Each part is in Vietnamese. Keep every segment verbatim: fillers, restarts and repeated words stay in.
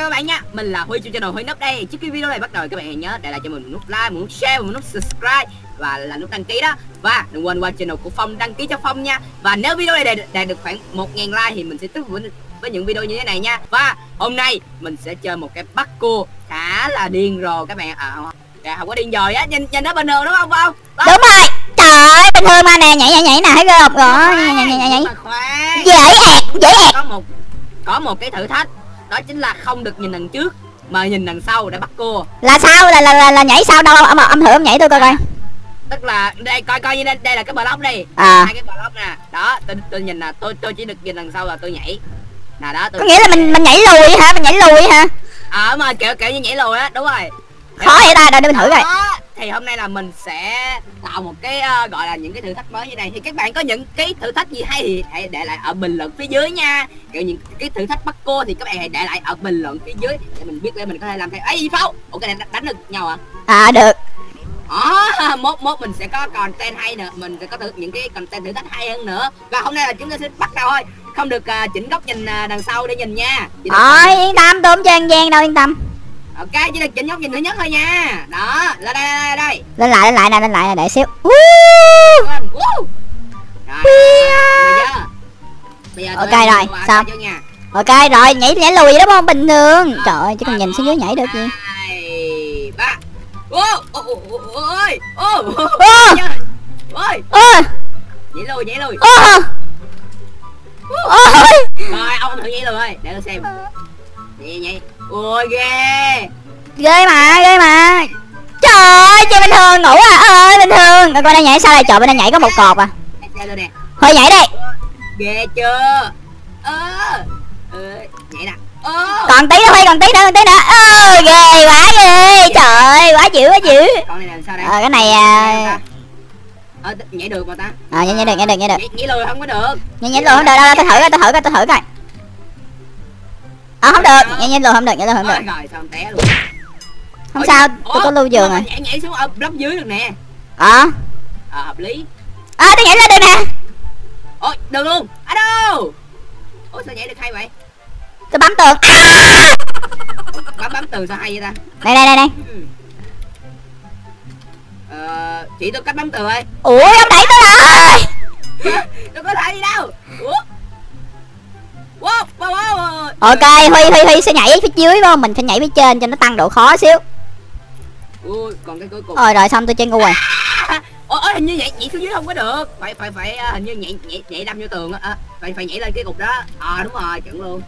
các bạn nha. Mình là Huy trên channel Huy Núp đây. Trước khi video này bắt đầu các bạn hãy nhớ để lại cho mình một nút like, một nút share, một nút subscribe và là nút đăng ký đó. Và đừng quên qua channel của Phong đăng ký cho Phong nha. Và nếu video này đạt, đạt được khoảng một nghìn like thì mình sẽ tiếp tục với những video như thế này nha. Và hôm nay mình sẽ chơi một cái bắt cua khá là điên rồ các bạn. À dạ, không có điên rồi á, nhìn nhìn nó bình thường đúng không Phong? Đó. Đúng rồi. Trời ơi, bình thường mà nè, nhảy nhảy nhảy nè, thấy ghê không? Rồi, nhảy nhảy nhảy nhảy. Dễ ẹt, dễ ẹt. Có một có một cái thử thách, đó chính là không được nhìn đằng trước mà nhìn đằng sau để bắt cua. Là sao? Là là là, là nhảy sao đâu? Âm âm thử âm nhảy tôi coi coi. Tức là đây coi coi như đây, đây là cái block đi. À. Hai cái block nè. Đó, tôi tôi nhìn là tôi tôi chỉ được nhìn đằng sau là tôi nhảy. Nè đó, tôi có nghĩa là mình mình nhảy lùi hả? Mình nhảy lùi hả? Ờ mà kiểu kiểu như nhảy lùi á, đúng rồi. Khó vậy ta, để mình thử coi. Thì hôm nay là mình sẽ tạo một cái uh, gọi là những cái thử thách mới như này. Thì các bạn có những cái thử thách gì hay thì hãy để lại ở bình luận phía dưới nha. Kiểu những cái thử thách bắt cua thì các bạn hãy để lại ở bình luận phía dưới để mình biết để mình có thể làm theo. Ấy gì Pháo? Ủa cái này đánh được nhau à? À được. À, mốt mốt mình sẽ có content hay nữa, mình sẽ có thử những cái content thử thách hay hơn nữa. Và hôm nay là chúng ta sẽ bắt đầu thôi, không được uh, chỉnh góc nhìn uh, đằng sau để nhìn nha. Rồi yên tâm, tôi không chơi ăn gian đâu, yên tâm. Ok, chỉ được chỉnh góc nhìn thứ nhất thôi nha. Đó, lên đây đây đây. Lên lại lên lại nè, lên lại nè, để xíu. Lên. Rồi. Bây giờ ok rồi, xong. Ok rồi, nhảy nhảy lùi đúng không? Bình thường. Trời ơi, chỉ cần nhìn xuống dưới nhảy được gì. Ba. Ô, ôi, ôi, ôi, ôi, ôi, nhảy lùi, nhảy lùi. Ôi. Rồi, ông thử nhảy lùi ơi, để tôi xem. Nhảy, nhảy. Ôi ghê. Ghê mà, ghê mà. Trời ơi, chơi bình thường ngủ à ơi, bình thường. Coi đây nhảy sao đây, trời bên đây nhảy có một cột à. Thôi nhảy đi. Ghê chưa? Ơ. Ờ, nhảy nè. Ờ. Còn tí nữa, còn tí nữa, còn tí nữa. Ơ, ghê quá ghê. Trời ơi, quá dữ, quá dữ. Con này làm sao đây? Ờ, cái này Ờ, nhảy được mà ta. À, nhảy, nhảy được, nhảy được, nhảy được. Nhảy, nhảy lùi không có được. Nhảy nhảy lùi không được đâu, tôi thử coi, tôi thử coi, tôi thử coi. Ờ, không được, nhảy nhảy lùi không được, nhảy lùi không được. Rồi, xong té luôn. Không sao, tôi có lưu giường rồi. Nhảy nhảy xuống ở block dưới được nè. Ờ. Ờ, hợp lý. Ờ, tôi nhảy lên được nè. Ôi, được luôn. À đâu. Ủa sao nhảy được hay vậy? Tôi bấm tường. À! Bấm bấm tường sao hay vậy ta? Đây đây đây đây. Ờ, chỉ tôi cách bấm tường ơi. Ủa, ông đẩy tôi rồi. Tôi có thể gì đâu. Ủa. Wow, wow, wow. Ok, Huy Huy Huy sẽ nhảy phía dưới phải không? Mình phải nhảy phía trên cho nó tăng độ khó xíu. Ui, còn cái cuối cùng. Rồi rồi, xong tôi chơi ngu rồi. Ôi, ôi hình như nhảy nhảy xuống dưới không có được. Phải phải phải hình như nhảy nhảy nhảy đâm vô tường á. À, phải phải nhảy lên cái cục đó. À đúng rồi, chuẩn luôn.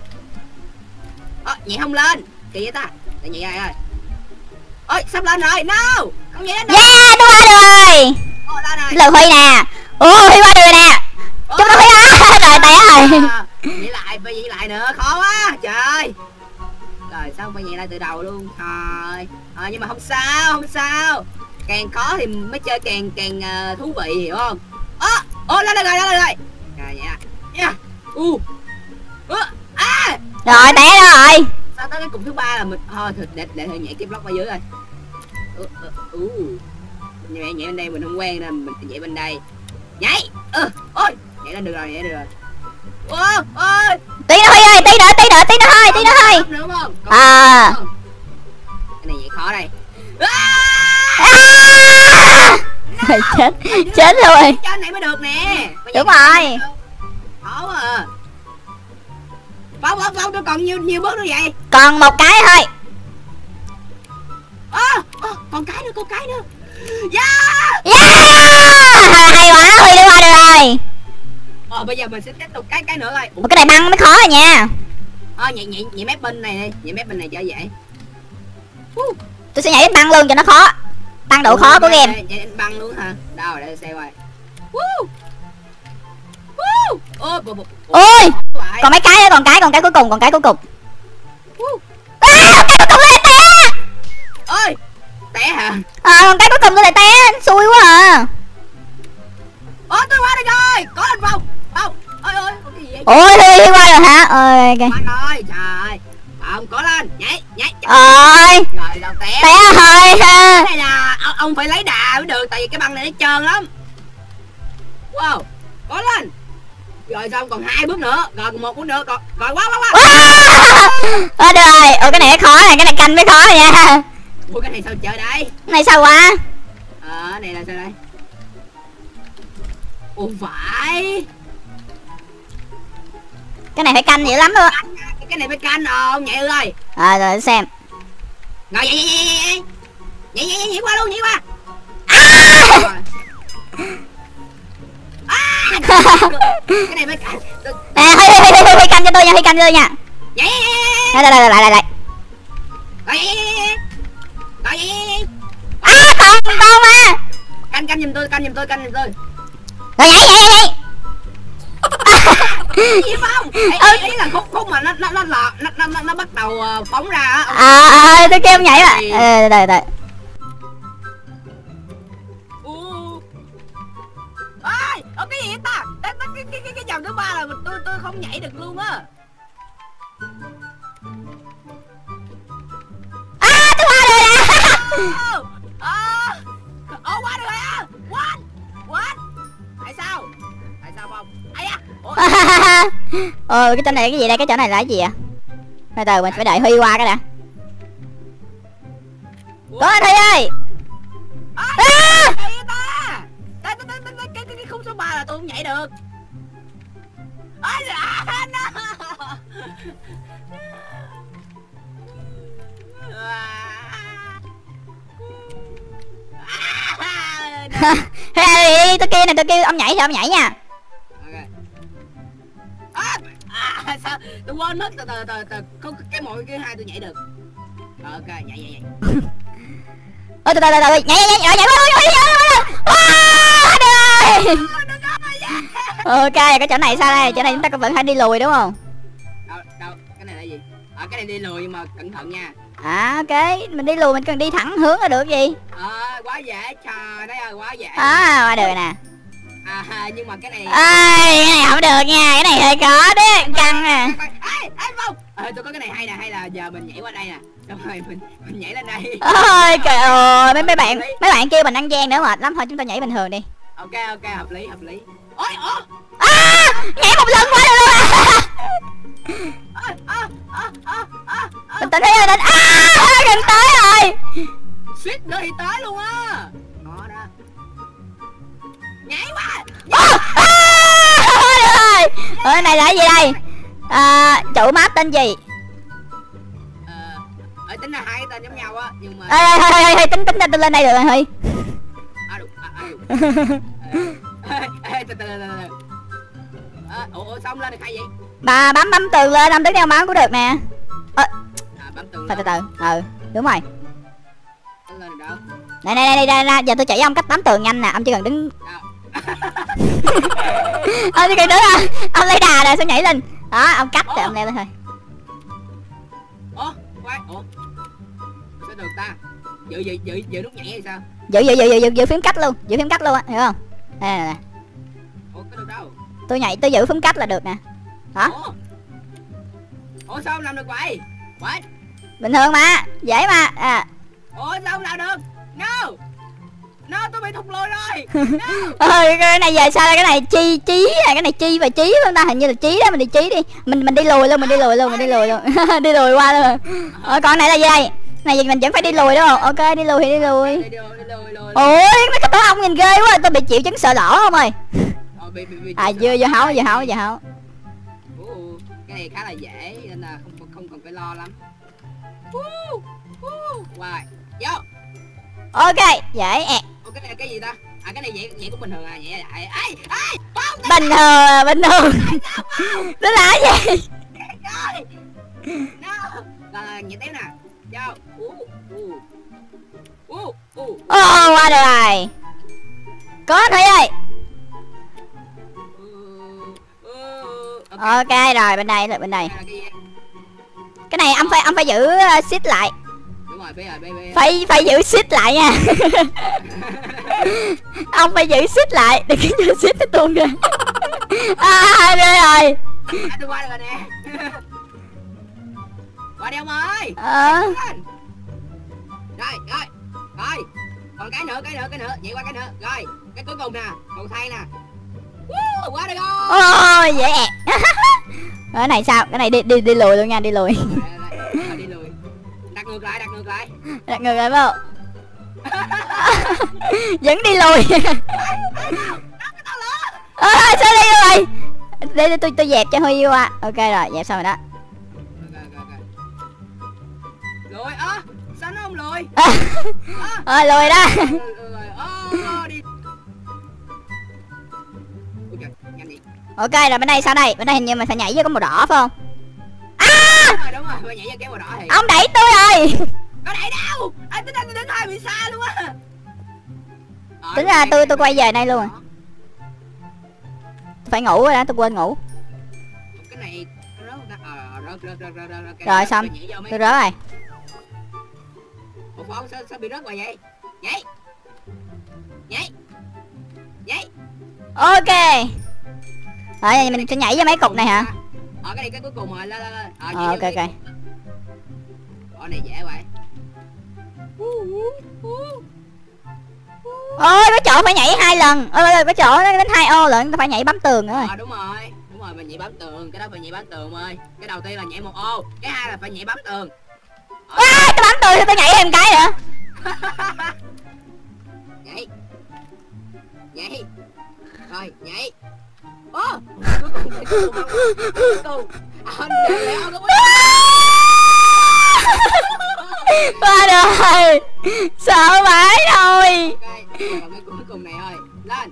Ơ, nhảy không lên. Kỳ vậy ta? Để nhảy ai ơi. Ôi, sắp lên rồi. No. Không nhảy lên được. Yeah, tôi qua được rồi. Ồ, lên rồi. Là Huy nè. Ồ, Huy qua được rồi nè. Chúng ta Huy á. Rồi té rồi. Nhảy lại, phải nhảy lại nữa. Khó quá. Trời ơi. Rồi sao phải nhảy lại từ đầu luôn. Thôi. À, nhưng mà không sao, không sao. Càng khó thì mới chơi càng càng uh, thú vị, hiểu không? Ơ, ô lên đây rồi, lên đây rồi. Rồi nha. Nha. U. À. Rồi té rồi. Sao tới cái cục thứ ba là mình thôi để để, để thử nhảy cái block ở dưới rồi. Ừ, ừ, ừ. Nhảy nhảy bên đây mình không quen nên mình nhảy bên đây. Nhảy. Ừ, ôi, nhảy lên được rồi, nhảy được rồi. Ô, ôi. Tí nữa Huy ơi, tí nữa, tí nữa, tí nữa thôi, tí nữa thôi. Đúng không? À. Cái này nhảy khó đây. À! No. Chết, chết rồi. Trên này mới được nè. Đúng rồi. Khó quá à. Không, không, không, tôi còn nhiều nhiều bước nữa vậy. Còn một cái thôi. À, à, còn cái nữa, còn cái nữa. Yeah! Yeah! Hay quá, Huy đi qua được rồi. Ờ, bây giờ mình sẽ tiếp tục cái cái nữa rồi. Ủa, cái này băng mới khó rồi nha. Ờ, nhảy nhảy nhảy mép bên này đi, nhảy mép bên này cho dễ. Uh. Tôi sẽ nhảy đến băng luôn cho nó khó. Tăng độ khó của game. Nhảy đến băng luôn hả? Đâu để xem coi. Uh. Uh. Ôi, ôi. Còn mấy cái nữa, còn cái, còn cái cuối cùng, còn cái cuối cùng. Uh. À, cái cuối cùng là té. Ôi, té hả? À, còn cái cuối cùng tôi lại té, xui quá à. Ôi, tôi qua được rồi, có lên vòng. Không, ôi ôi, cái gì vậy? Ôi, Huy qua rồi hả? Ôi, ok. Qua rồi, trời. Không, có lên, nhảy, nhảy. Ôi. Rồi, đâu té. Té rồi. Cái này là ông, ông phải lấy đà mới được, tại vì cái băng này nó trơn lắm. Wow, có lên. Rồi xong còn hai bước nữa, rồi còn một bước nữa, còn rồi quá quá quá. Ơ được rồi, ủa cái này khó này, cái này canh mới khó này nha. Ủa cái này sao chơi đây? Cái này sao quá? Ờ à, này là sao đây? Ủa phải. Cái này phải canh dữ lắm luôn. Cái này phải canh không nhảy ơi. À rồi xem. Rồi nhảy nhảy nhảy nhảy nhảy nhảy nhảy qua luôn, nhảy qua. À! Cái này phải canh. À hơi hơi hơi hơi canh cho tôi nha, hơi canh cho tôi nha. Nhảy lại lại lại lại lại. Rồi nhảy nhảy rồi nhảy. À còn con mà. Canh canh giùm tôi, canh giùm tôi, canh giùm tôi. Rồi nhảy nhảy nhảy. Gì không? Ấy, ấy là khúc khúc mà nó nó nó lọt nó nó nó bắt đầu phóng ra á. À à tôi kêu nhảy mà. Ờ đợi đợi. Ơi, ở cái gì vậy ta? Cái cái cái cái cái vòng thứ ba là tôi tôi không nhảy được luôn á. À tôi qua rồi nè. À, ô qua được rồi á. What? What? Tại sao? Tại sao không? Ai da. Ờ cái chỗ này cái gì đây, cái chỗ này là cái gì à? Từ từ mình phải đợi Huy qua cái đã. Có anh Huy ơi. À! Cái cái cái cái khung số ba là tôi không nhảy được. Ôi à, no. Hey, tôi kia này, tôi kêu ông nhảy thì ông nhảy nha. Okay. À, à, sao tôi quên mất, từ từ từ từ không cái mỗi cái hai tôi nhảy được. Ok nhảy nhảy nhảy. Ôi từ từ từ từ nhảy nhảy nhảy nhảy nhảy nhảy. Ok cái chỗ này sao đây, chỗ này chúng ta vẫn phải đi lùi đúng không? Đâu đâu cái này là gì? À, cái này đi lùi nhưng mà cẩn thận nha. À ok mình đi lùi, mình cần đi thẳng hướng là được gì? À, quá dễ, trời đấy ơi quá dễ. À qua được nè. À nhưng mà cái này à, cái này không được nha, cái này hơi khó đấy, căng nè. Ê ê không, à, tôi có cái này hay nè, hay là giờ mình nhảy qua đây nè, xong rồi mình mình nhảy lên đây. Ôi trời ơi, mấy mấy bạn mấy bạn kêu mình ăn gian nữa mệt lắm, thôi chúng ta nhảy bình thường đi. Ok ok hợp lý hợp lý. Ôi ủa à, nhảy một lần qua được luôn à. Bình tĩnh đi, bình tĩnh. À gần tới rồi. Suýt nữa thì tới luôn á. Đó đó. Nhảy qua. Ôi ơi này là cái gì đây? À, chủ map tên gì? Ờ tính là hai cái tên giống nhau á nhưng mà ê ê ê tính tính tên lên đây được rồi Huy. À được à được. Ê từ từ từ từ. Ủa xong lên được hay vậy? Bà bấm bấm tường lên, ông tính đeo máu cũng được nè. À bấm tường. Từ từ từ. Ừ, đúng rồi. Lên được đâu? Này này này đây, giờ tôi chỉ ông cách bấm tường nhanh nè, ông chỉ cần đứng. Ông chỉ cần đứng à. Ông lấy đà rồi sẽ nhảy lên. Đó, ông cách rồi ông leo lên thôi. Ủa, quay, ủa. Sao được ta? Giữ giữ giữ giữ nút nhảy hay sao? Giữ giữ giữ giữ giữ phím cách luôn, giữ phím cách luôn á, hiểu không? Đây nè. Ủa cái được đâu? Tôi nhảy tôi giữ phím cách là được nè. Đó. Ủa, Ủa sao không làm được vậy? What? Bình thường mà, dễ mà. À. Ủa sao không làm được? No. No, tôi bị thụt lùi rồi. No. Ơi cái này giờ sao đây, cái này chi trí à, cái này chi và trí không ta, hình như là trí đó, mình đi trí đi. Mình mình đi lùi luôn, mình đi lùi luôn, mình đi lùi luôn. Đi lùi qua luôn. Ờ còn này là gì đây? Này mình vẫn phải đi lùi đúng không? Ok đi lùi thì đi lùi. Ôi mấy cái tổ ong nhìn ghê quá, tôi bị chịu chứng sợ lỗ không ơi. À vừa vừa hấu vừa hấu vừa hấu. Cái này khá là dễ nên là không không cần phải lo lắm. Wow. Vô. Ok, dễ ẹt. Ủa cái này cái gì ta? À cái này nhảy nhảy cũng bình thường à, nhảy lại. Ê, ê, bình thường, bình thường. Nó là cái gì? No. Rồi nhảy tiếp nè. Vô. Ú. Ú. Ồ, qua được rồi. Có Thủy ơi. Ok rồi, bên đây, bên đây. Cái này ông phải ông phải giữ uh, shift lại. Đúng rồi, bây giờ, bây giờ. Phải phải giữ shift lại nha. Ông phải giữ shift lại, đừng có giữ shift nó tuôn ra. À, rồi rồi. À, tôi qua được rồi nè. Qua đi ông ơi. Ờ. Rồi, rồi. Rồi. Còn cái nữa, cái nữa, cái nữa, nhảy qua cái nữa. Rồi, cái cuối cùng nè, cầu thang nè. Woo, quá được không? Ôi dễ ẹt. Cái này sao? Cái này đi đi đi lùi luôn nha, đi lùi. Rồi, đi lùi. Đặt ngược lại, đặt ngược lại. Đặt ngược lại phải không? Vẫn đi lùi. Ơ à, sao đi rồi? Để, để tôi tôi dẹp cho Huy qua. Ok rồi, dẹp xong rồi đó. Lùi á, sao nó không lùi? Ờ lùi đó. Ok rồi, bên đây sao đây? Bên đây hình như mình phải nhảy vô có màu đỏ phải không? À! Đúng rồi, đúng rồi, phải nhảy vô cái màu đỏ thì. Ông đẩy tôi rồi. Có đẩy đâu? Anh tính anh đứng hai bị xa luôn á. Tính ra tôi tôi quay về đây luôn rồi. Phải ngủ rồi đó, tôi quên ngủ. Cái này rớt rớt rớt rớt rớt. Rồi xong, tôi rớt rồi. Ủa Phong, sao, sao bị rớt rồi vậy? Nhảy. Nhảy. Nhảy. Ok. Rồi mình sẽ nhảy vô mấy cục này hả? Ờ cái này cái cuối cùng rồi, lên lên lên. Ờ, ờ ok ok. Ở này dễ vậy. Ôi có chỗ phải nhảy hai lần. Ôi có chỗ nó đến hai ô lận, phải nhảy bấm tường nữa rồi. Ờ đúng rồi. Đúng rồi, mình nhảy bám tường, cái đó phải nhảy bám tường ơi. Cái đầu tiên là nhảy một ô, cái hai là phải nhảy bám tường. À, tôi bấm tường thì tôi nhảy thêm cái nữa. Nhảy. Nhảy. Rồi, nhảy. Ô, cuối cùng cuối cùng cuối cùng. Anh để ông đúng. Qua rồi. Sợ vãi rồi. Ok, còn cái cuối cùng này thôi. Lên.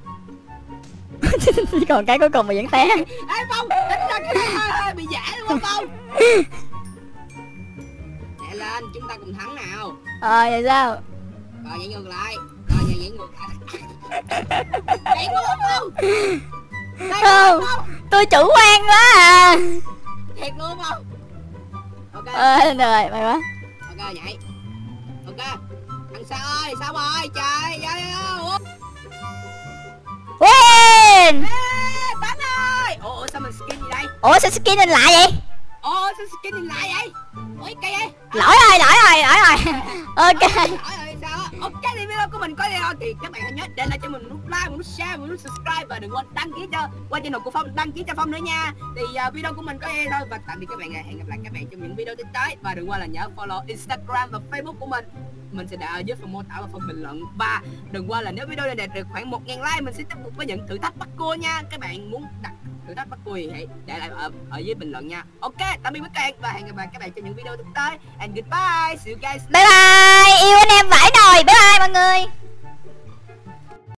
Còn cái cuối cùng mà vẫn té. Ê Phong, tính ra cái này hơi, hơi bị giả luôn Phong. Nhảy lên, chúng ta cùng thắng nào. Ờ vậy sao? Rồi nhảy ngược lại. Rồi nhảy, nhảy ngược lại. Nhảy ngược không? Không, tôi chủ quan quá à. Thiệt luôn không? Ok. Ờ được rồi, may quá. Ok nhảy. Ok. Thằng Sao ơi, sao rồi? Trời ơi. Win. Ê, Bánh ơi. Ủa, ủa sao mình skin gì đây? Ủa sao skin mình lại vậy? Ủa sao skin mình lại vậy? Ủa cây vậy? Lỗi rồi, lỗi rồi, lỗi rồi. Ok. Lỗi rồi sao á? Ok thì video của mình có gì đâu thì các bạn hãy nhớ để lại cho mình nút like, một nút share, một nút subscribe và đừng quên đăng ký cho qua channel của Phong, đăng ký cho Phong nữa nha. Thì uh, video của mình có gì thôi và tạm biệt các bạn, hẹn gặp lại các bạn trong những video tiếp tới và đừng quên là nhớ follow Instagram và Facebook của mình. Mình sẽ để ở dưới phần mô tả và phần bình luận. Và đừng quên là nếu video này đạt được khoảng một nghìn like mình sẽ tiếp tục với những thử thách bắt cua nha. Các bạn muốn đặt thử thách bắt cua thì hãy để lại ở, ở dưới bình luận nha. Ok, tạm biệt các bạn và hẹn gặp lại các bạn trong những video tiếp tới. And goodbye, see you guys. Bye bye, yêu anh em vãi nồi. Bye bye mọi người.